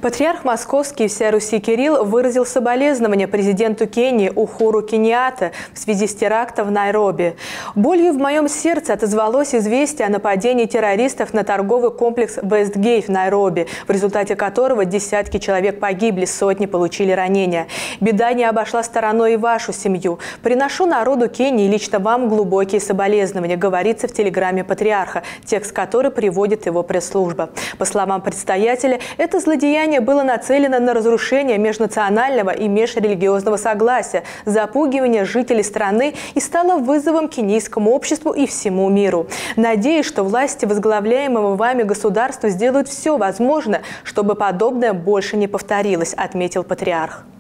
Патриарх Московский и всея Руси Кирилл выразил соболезнования президенту Кении Ухуру Кеньятте в связи с терактом в Найроби. «Болью в моем сердце отозвалось известие о нападении террористов на торговый комплекс Вестгейт в Найроби, в результате которого десятки человек погибли, сотни получили ранения. Беда не обошла стороной и вашу семью. Приношу народу Кении и лично вам глубокие соболезнования», говорится в телеграмме патриарха, текст которой приводит его пресс-служба. По словам предстоятеля, это злодеяние было нацелено на разрушение межнационального и межрелигиозного согласия, запугивание жителей страны и стало вызовом кенийскому обществу и всему миру. «Надеюсь, что власти возглавляемого вами государства сделают все возможное, чтобы подобное больше не повторилось», отметил патриарх.